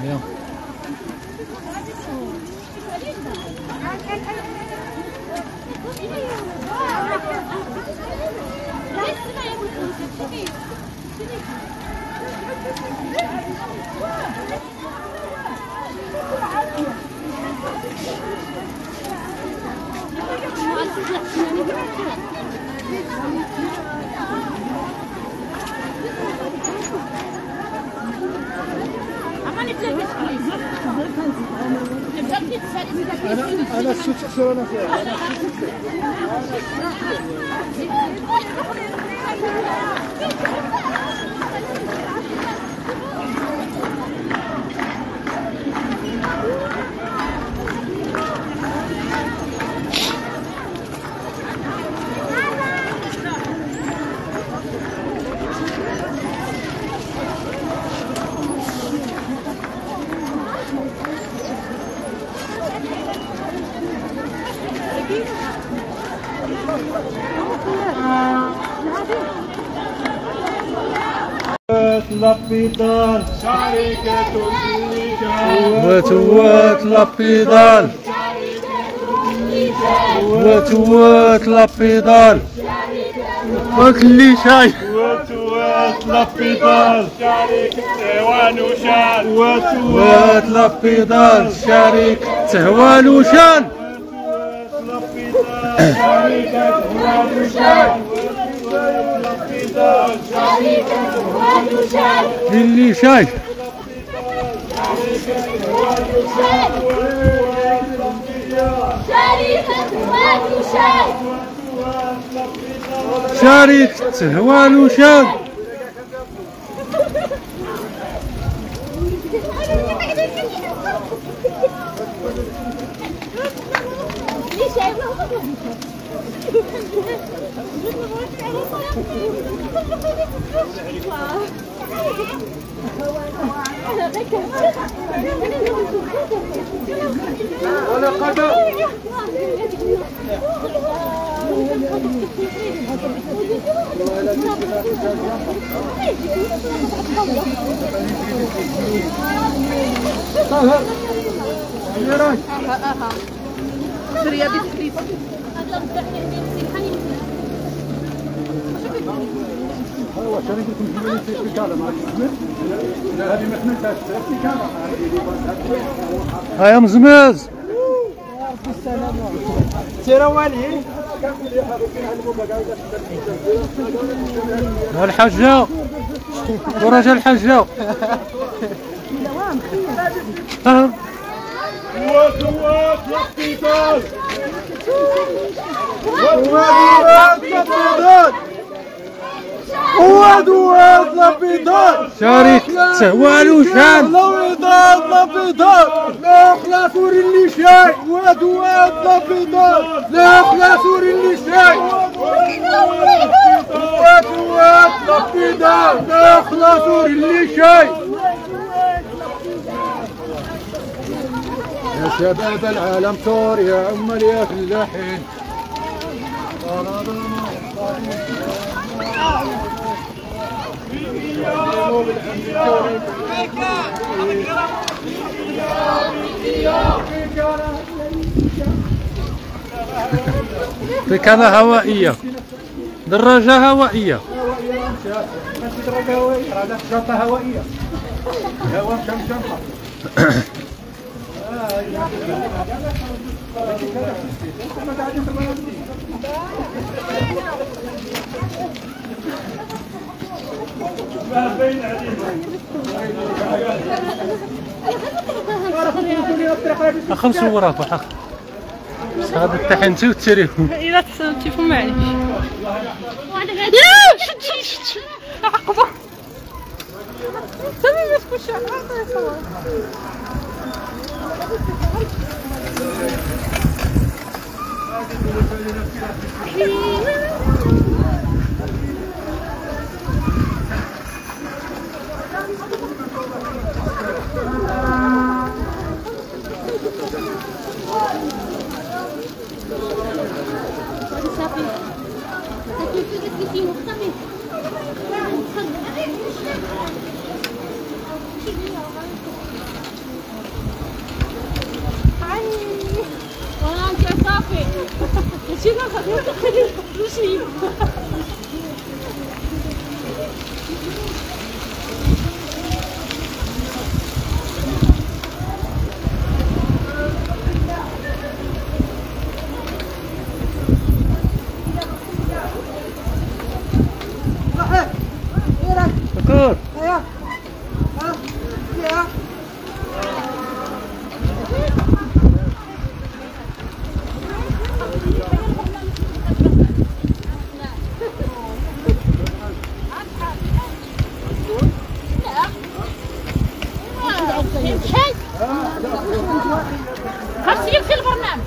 يلا انا السوق انا فيها لابيدال شركة وتوات لابيدال وتوات لابيدال وكلي شاي وتوات لابيدال شركة تهوان وشان وتوات لابيدال شركة تهوان وشان شركة تهوان وشان اللي شاي شركة تهوان وشان هيا مزمز تيرواني الحجة ورجال الحجة وتوات لابيدال وتوات لابيدال شركة تهوان وشان لابيدال لابيدال لا خلاص اللي شاي وتوات لابيدال لا خلاص اللي شاي وتوات لابيدال لا خلاص اللي شاي يا شباب العالم ثور يا عمال يا فلاحين ركنة هوائية دراجة هوائية دراجة هوائية هذا شنطة هوائية هوا شنطة أخن صورات وحق هذا التحنتي والتريهم إذا تصورتيهم معليش يا شتي عقبة سامي ما تكونش عقبة 现在可能肯定不是一个。 شكور خمسين في البرنامج.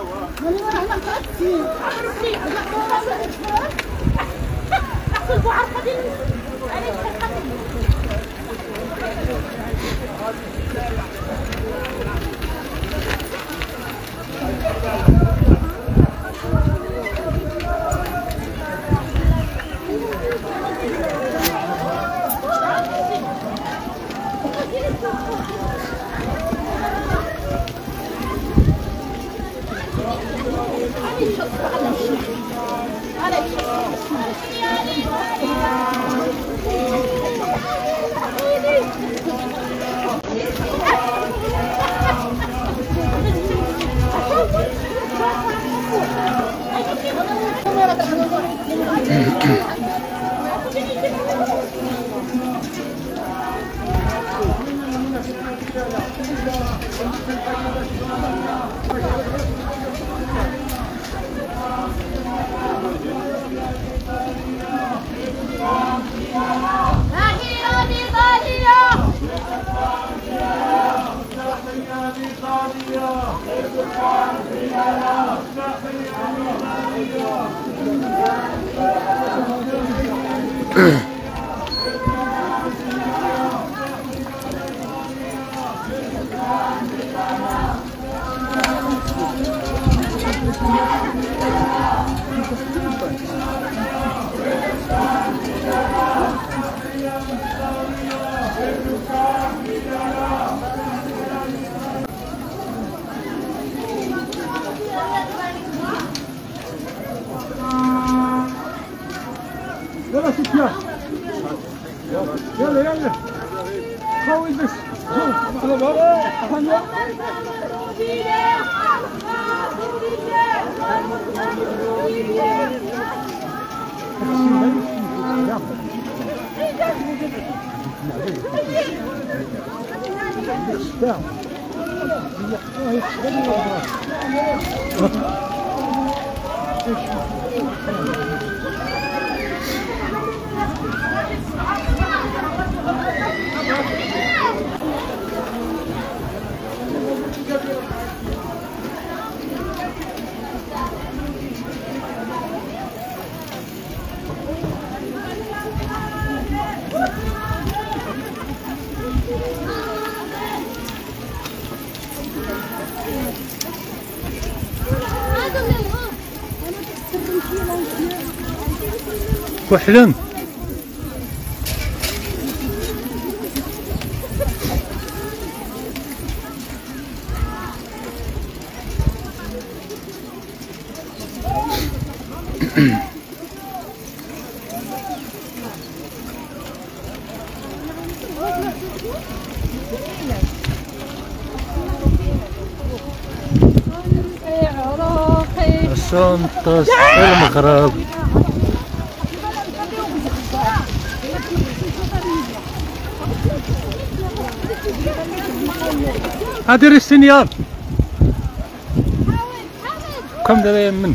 يلا سفيان يلا يلا خوي بس على باب كحلم الشنطة المغرب هادي السنيال كم دابا يمن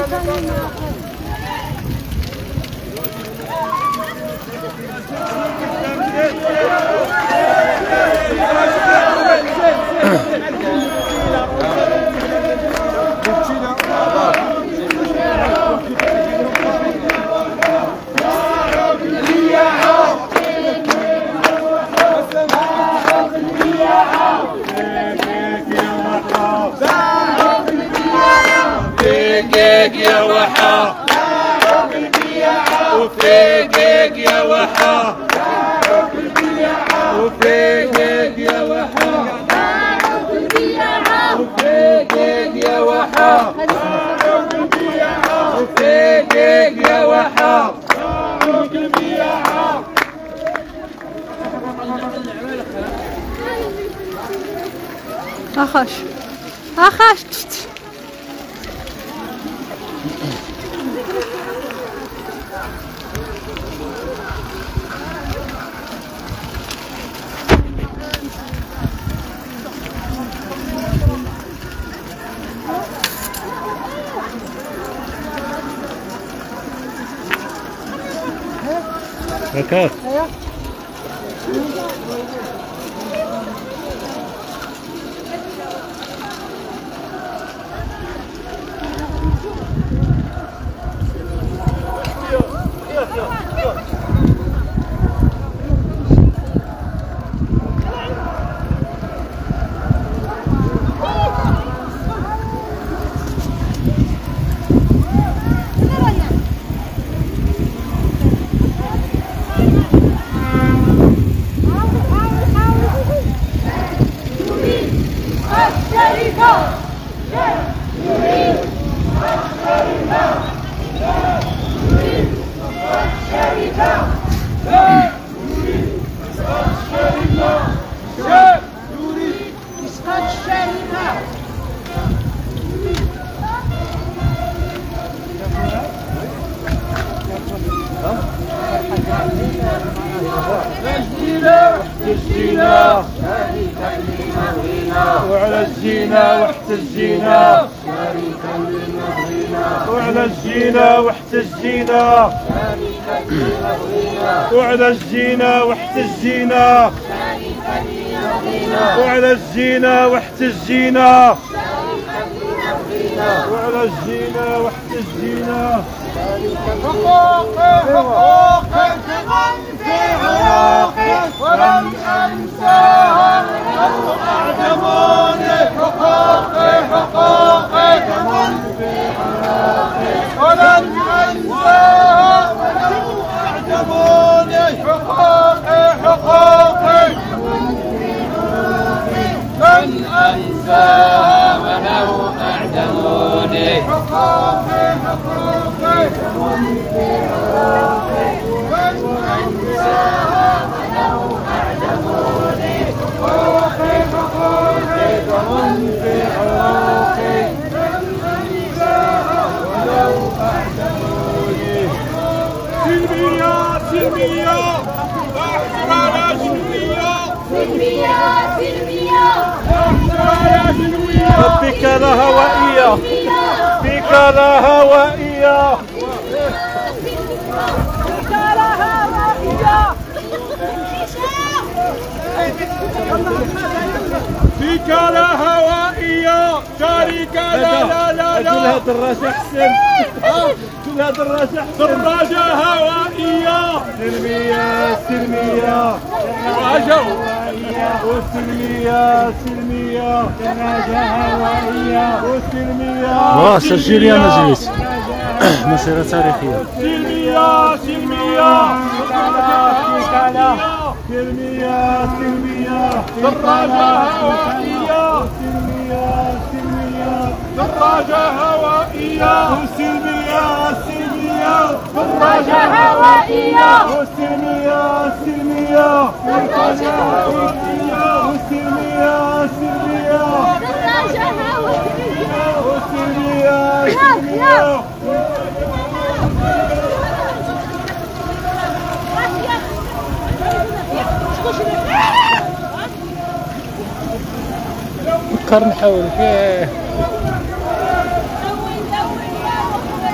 وفيقك يا وحا وفيقك يا وحا وفيقك يا وحا وفيقك يا وحا وفيقك يا وحا اخاش اخاش هكاك وعلى الزينة واحتجينا وعلى الزينة واحتجينا وعلى الزينة واحتجينا وعلى الزينة واحتجينا وعلى الزينة واحتجينا حقوقي حقوقي ولن أنساها ولو أعدموني حقوقي حقوقي ولن أنساها ولو أعدموني حقوقي حقوقي لن أنساها ولو أعدموني حقوقي حقوقي بك لها وإياه بك لها وإياه بك لها وإياه بك لها وإياه شريكة لا لا لا لا كلها دراجة أحسن كلها دراجة أحسن دراجة هوائية سلمية سلمية دراجة وسلمية سلمية دراجة هوائية وسلمية سجل يا مجلس مسيرة تاريخية سلمية سلمية سلمية سلمية دراجة هوائية سلمية سلمية دراجة هوائية سلمية سلمية دراجة هوائية سلمية سلمية دراجة هوائية سلمية سلمية دراجة هوائية سلمية سلمية نفكر نحاول فيه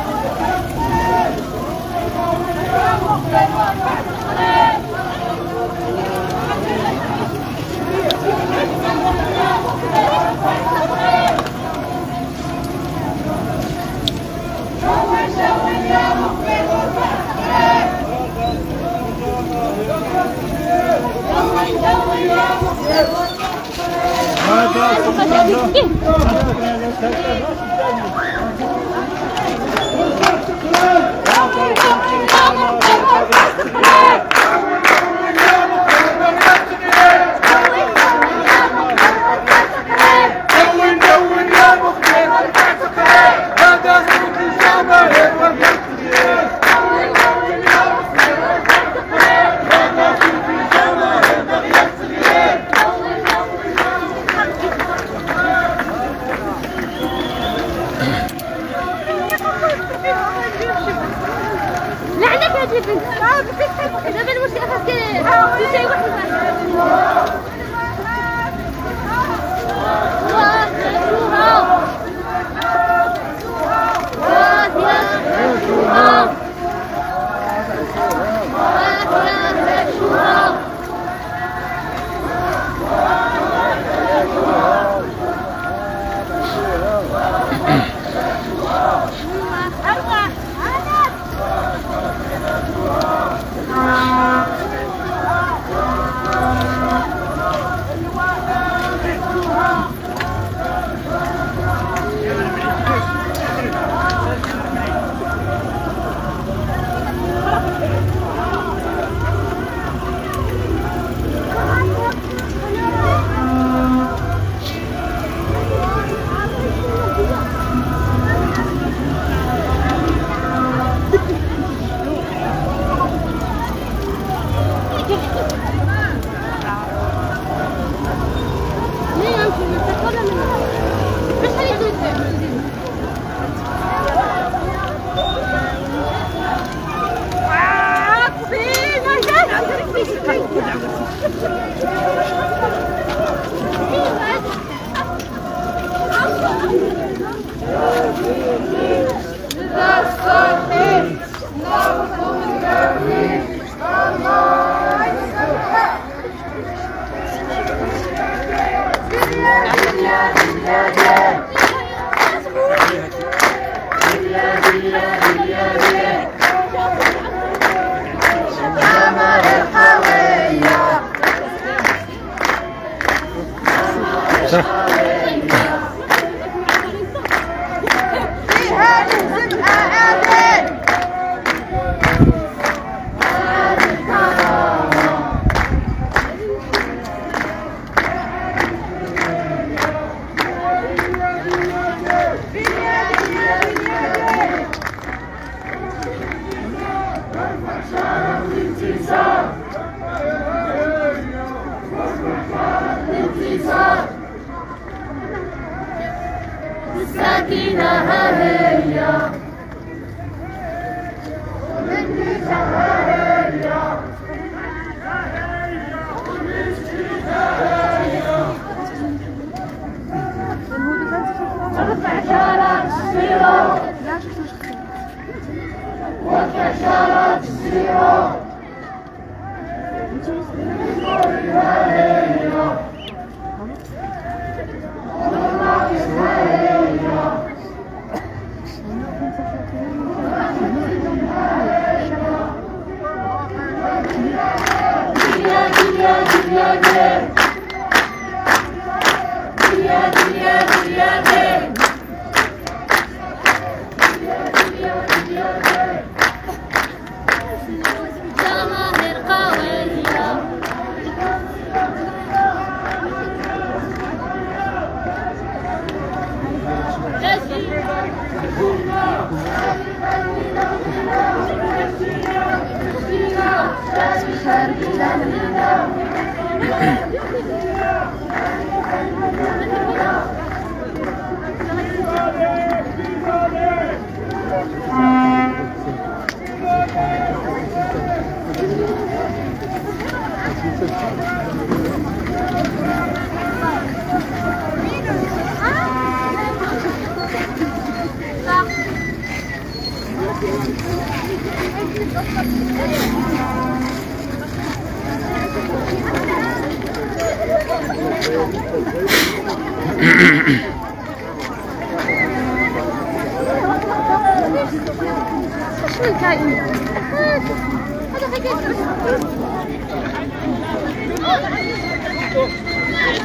هذا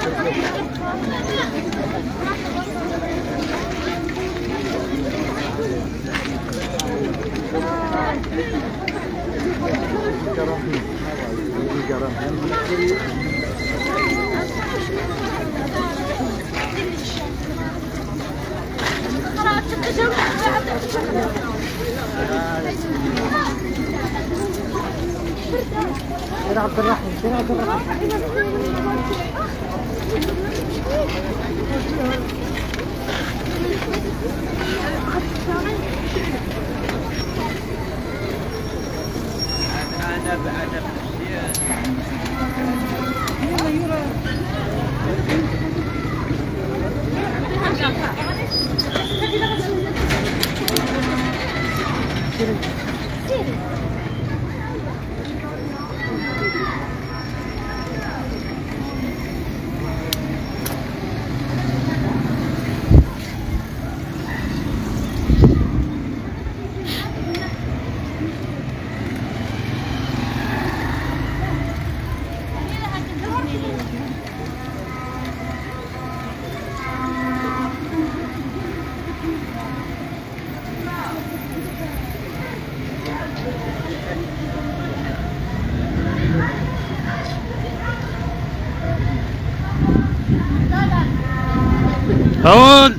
عبد الرحمن عبد الرحمن هون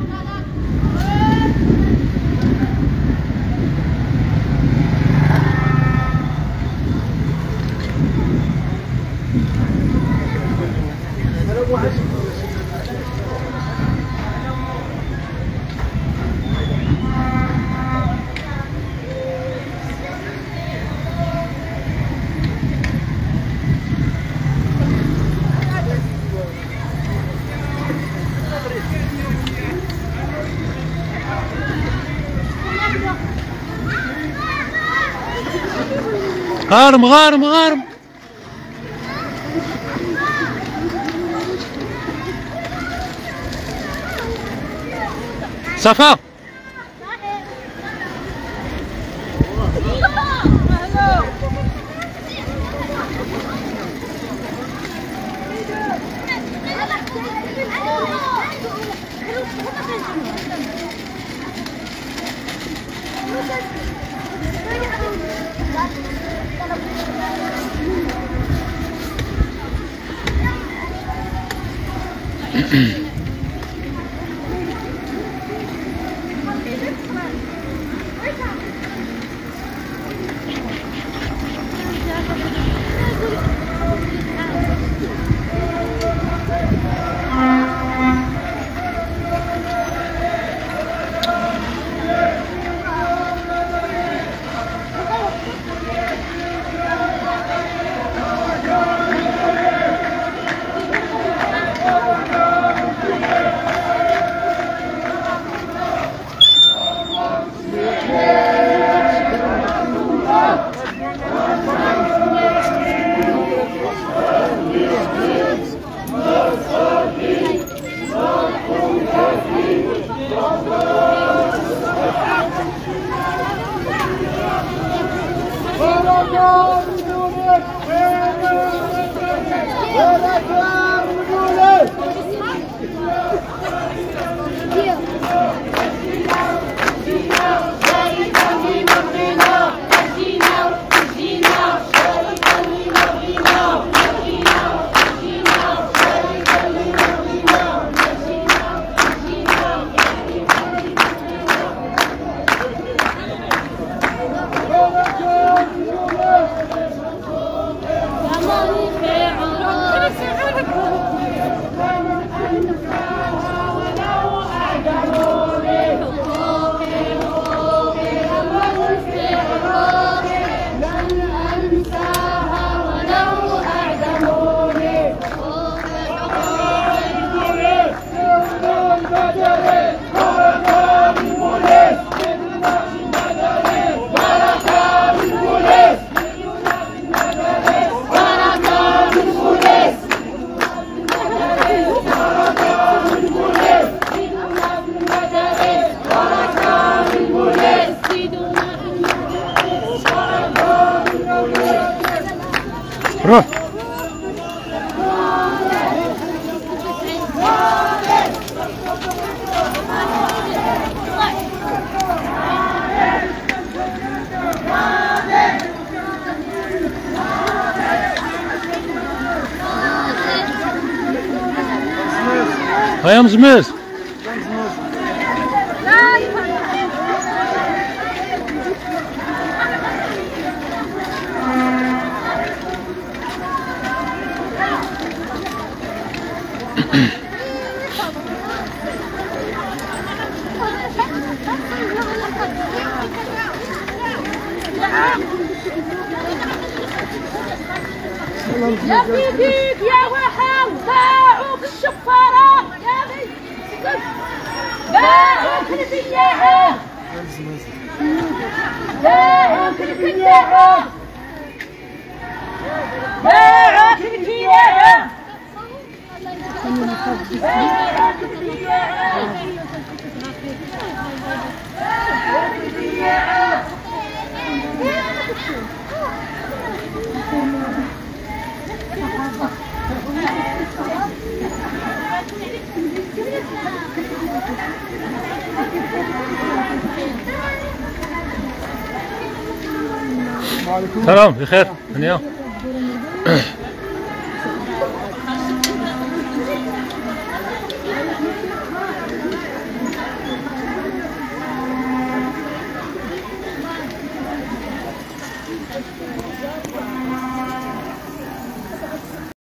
غارم غارم غارم صفا روح هيا مزمز. يا بيديك يا وحاو باعوك الشفارة يا بي باعوك البياعة باعوك البياعة باعوك البياعة باعوك البياعة سلام بخير. هنيا.